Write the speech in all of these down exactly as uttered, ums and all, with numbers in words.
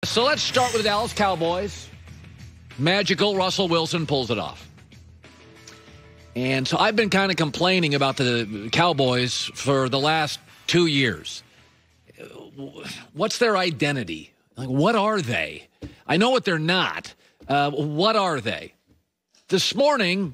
So let's start with the Dallas Cowboys. Magical Russell Wilson pulls it off. And so I've been kind of complaining about the Cowboys for the last two years. What's their identity? Like, what are they? I know what they're not. Uh, what are they? This morning,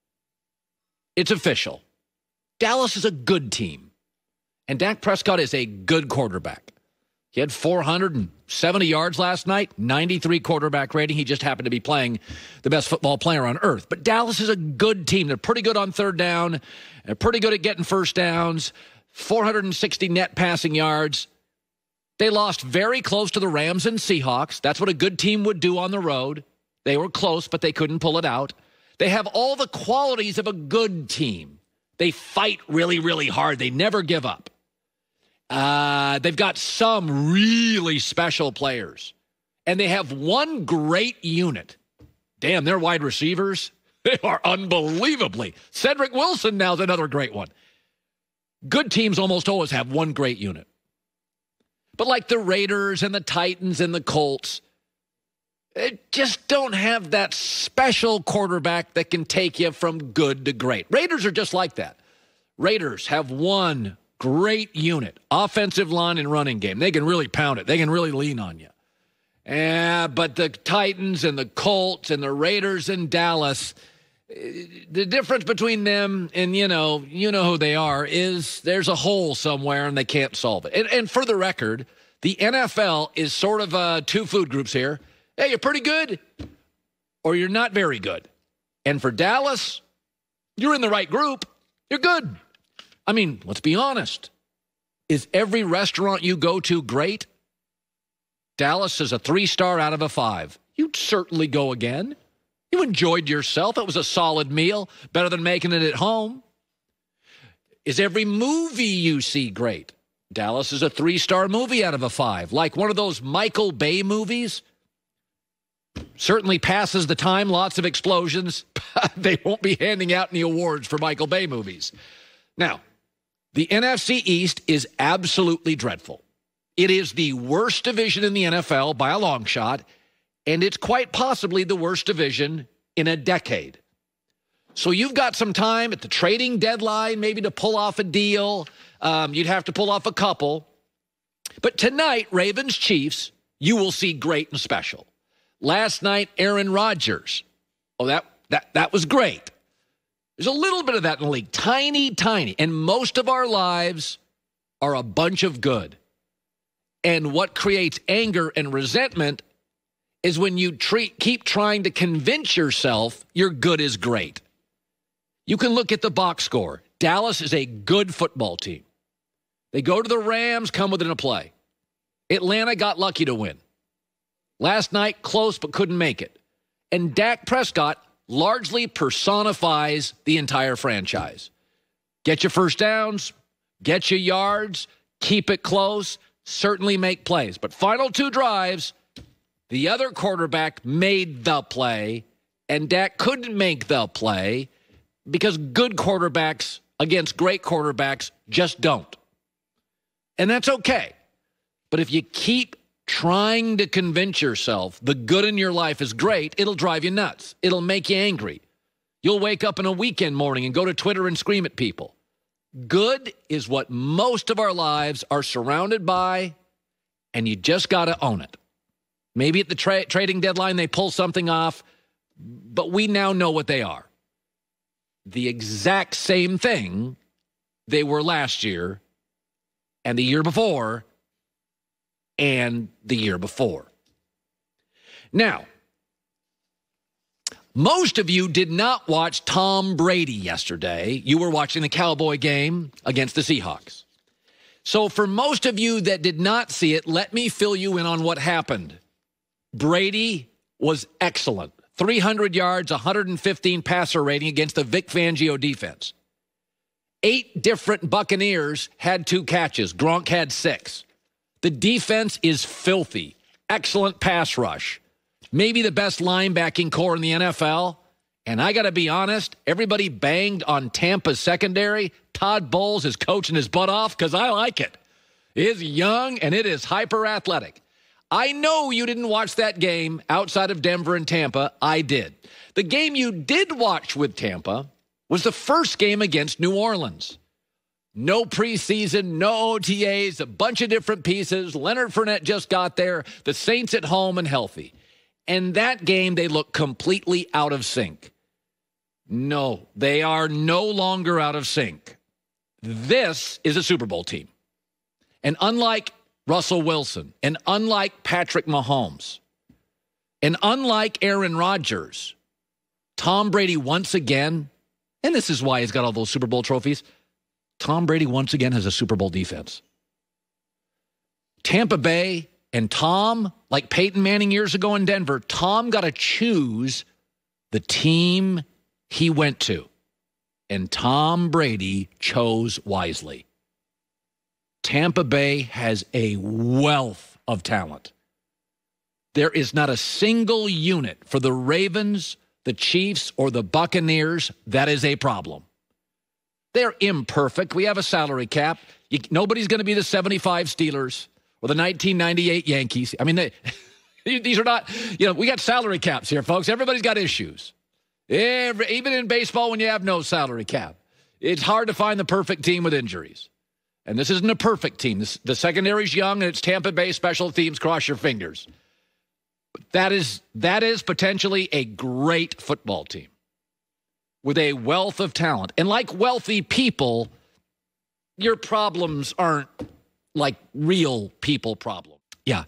it's official. Dallas is a good team. And Dak Prescott is a good quarterback. He had four hundred seventy yards last night, ninety-three quarterback rating. He just happened to be playing the best football player on earth. But Dallas is a good team. They're pretty good on third down. They're pretty good at getting first downs. four hundred sixty net passing yards. They lost very close to the Rams and Seahawks. That's what a good team would do on the road. They were close, but they couldn't pull it out. They have all the qualities of a good team. They fight really, really hard. They never give up. Uh, they've got some really special players. And they have one great unit. Damn, their wide receivers, they are unbelievably. Cedric Wilson now is another great one. Good teams almost always have one great unit. But like the Raiders and the Titans and the Colts, they just don't have that special quarterback that can take you from good to great. Raiders are just like that. Raiders have one great unit, offensive line and running game. They can really pound it. They can really lean on you. Uh, but the Titans and the Colts and the Raiders and Dallas, the difference between them and, you know, you know who they are, is there's a hole somewhere and they can't solve it. And, and for the record, the N F L is sort of uh, two food groups here. Hey, you're pretty good or you're not very good. And for Dallas, you're in the right group. You're good. I mean, let's be honest. Is every restaurant you go to great? Dallas is a three-star out of a five. You'd certainly go again. You enjoyed yourself. It was a solid meal, better than making it at home. Is every movie you see great? Dallas is a three-star movie out of a five. Like one of those Michael Bay movies. Certainly passes the time, lots of explosions. They won't be handing out any awards for Michael Bay movies. Now, the N F C East is absolutely dreadful. It is the worst division in the N F L by a long shot, and it's quite possibly the worst division in a decade. So you've got some time at the trading deadline maybe to pull off a deal. Um, you'd have to pull off a couple. But tonight, Ravens-Chiefs, you will see great and special. Last night, Aaron Rodgers. Oh, that that that was great. There's a little bit of that in the league. Tiny, tiny. And most of our lives are a bunch of good. And what creates anger and resentment is when you treat, keep trying to convince yourself your good is great. You can look at the box score. Dallas is a good football team. They go to the Rams, come within a play. Atlanta got lucky to win. Last night, close but couldn't make it. And Dak Prescott largely personifies the entire franchise. Get your first downs, get your yards, keep it close, certainly make plays. But final two drives, the other quarterback made the play, and Dak couldn't make the play because good quarterbacks against great quarterbacks just don't. And that's okay. But if you keep trying to convince yourself the good in your life is great, it'll drive you nuts. It'll make you angry. You'll wake up in a weekend morning and go to Twitter and scream at people. Good is what most of our lives are surrounded by, and you just got to own it. Maybe at the tra- trading deadline they pull something off, but we now know what they are. The exact same thing they were last year and the year before and the year before. Now, most of you did not watch Tom Brady yesterday. You were watching the Cowboy game against the Seahawks. So for most of you that did not see it, let me fill you in on what happened. Brady was excellent. three hundred yards, one hundred fifteen passer rating against the Vic Fangio defense. Eight different Buccaneers had two catches. Gronk had six. The defense is filthy. Excellent pass rush. Maybe the best linebacking core in the N F L. And I got to be honest, everybody banged on Tampa's secondary. Todd Bowles is coaching his butt off because I like it. It is young and it is hyper athletic. I know you didn't watch that game outside of Denver and Tampa. I did. The game you did watch with Tampa was the first game against New Orleans. No preseason, no O T As, a bunch of different pieces. Leonard Fournette just got there. The Saints at home and healthy. And that game, they look completely out of sync. No, they are no longer out of sync. This is a Super Bowl team. And unlike Russell Wilson, and unlike Patrick Mahomes, and unlike Aaron Rodgers, Tom Brady once again, and this is why he's got all those Super Bowl trophies, Tom Brady once again has a Super Bowl defense. Tampa Bay and Tom, like Peyton Manning years ago in Denver, Tom got to choose the team he went to. And Tom Brady chose wisely. Tampa Bay has a wealth of talent. There is not a single unit for the Ravens, the Chiefs, or the Buccaneers that is a problem. They're imperfect. We have a salary cap. You, nobody's going to be the seventy-five Steelers or the nineteen ninety-eight Yankees. I mean, they, these are not, you know, we got salary caps here, folks. Everybody's got issues. Every, even in baseball, when you have no salary cap, it's hard to find the perfect team with injuries. And this isn't a perfect team. This, the secondary's young, and it's Tampa Bay special teams. Cross your fingers. But that is that is potentially a great football team with a wealth of talent. And like wealthy people, your problems aren't like real people problems. Yeah.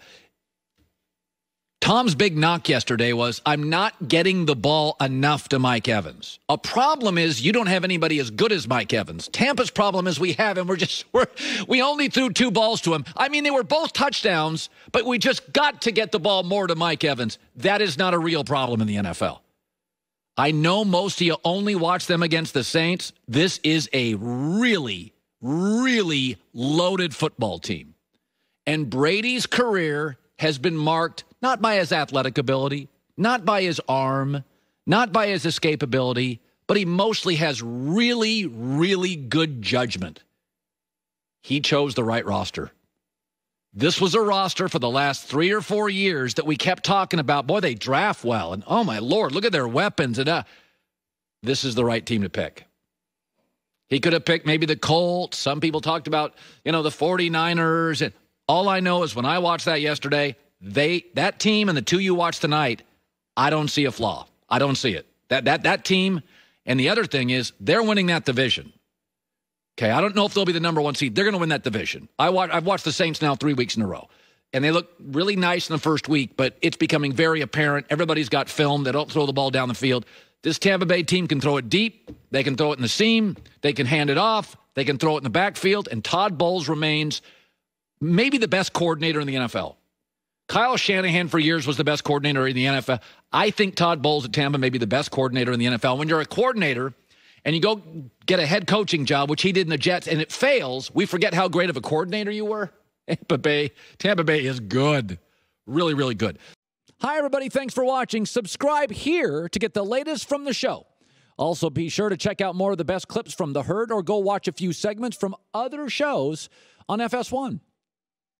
Tom's big knock yesterday was, I'm not getting the ball enough to Mike Evans. A problem is you don't have anybody as good as Mike Evans. Tampa's problem is we have him. We're just, we're, we only threw two balls to him. I mean, they were both touchdowns, but we just got to get the ball more to Mike Evans. That is not a real problem in the N F L. I know most of you only watch them against the Saints. This is a really, really loaded football team. And Brady's career has been marked not by his athletic ability, not by his arm, not by his escapability, but he mostly has really, really good judgment. He chose the right roster. This was a roster for the last three or four years that we kept talking about. Boy, they draft well. And oh, my Lord, look at their weapons. And uh, this is the right team to pick. He could have picked maybe the Colts. Some people talked about, you know, the forty-niners. And all I know is when I watched that yesterday, they that team and the two you watched tonight, I don't see a flaw. I don't see it. That that that team, and the other thing is they're winning that division. Okay, I don't know if they'll be the number one seed. They're going to win that division. I watch, I've watched the Saints now three weeks in a row, and they look really nice in the first week, but it's becoming very apparent. Everybody's got film. They don't throw the ball down the field. This Tampa Bay team can throw it deep. They can throw it in the seam. They can hand it off. They can throw it in the backfield, and Todd Bowles remains maybe the best coordinator in the N F L. Kyle Shanahan for years was the best coordinator in the N F L. I think Todd Bowles at Tampa may be the best coordinator in the N F L. When you're a coordinator and you go get a head coaching job, which he did in the Jets, and it fails, we forget how great of a coordinator you were. Tampa Bay, Tampa Bay is good. Really, really good. Hi, everybody. Thanks for watching. Subscribe here to get the latest from the show. Also, be sure to check out more of the best clips from The Herd or go watch a few segments from other shows on F S one.